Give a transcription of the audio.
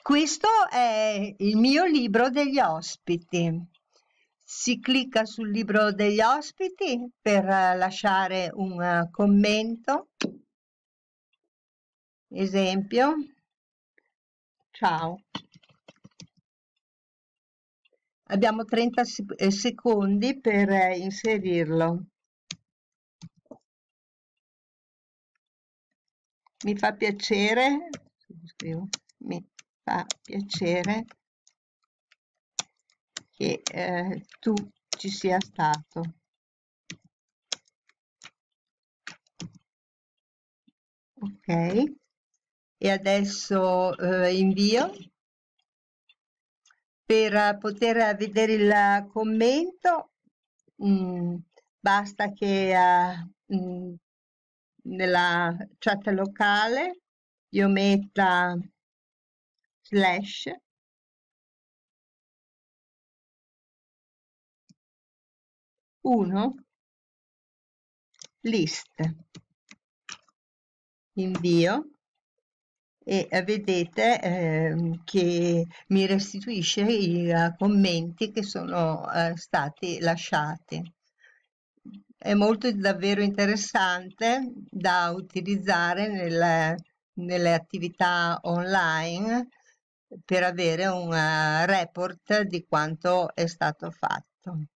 Questo è il mio libro degli ospiti. Si clicca sul libro degli ospiti per lasciare un commento. Esempio, ciao. Abbiamo 30 secondi per inserirlo. Mi fa piacere, mi fa piacere che tu ci sia stato. Ok, e adesso invio. Per poter vedere il commento basta che nella chat locale io metta slash uno list, invio e vedete che mi restituisce i commenti che sono stati lasciati. È molto davvero interessante da utilizzare nelle attività online per avere un report di quanto è stato fatto.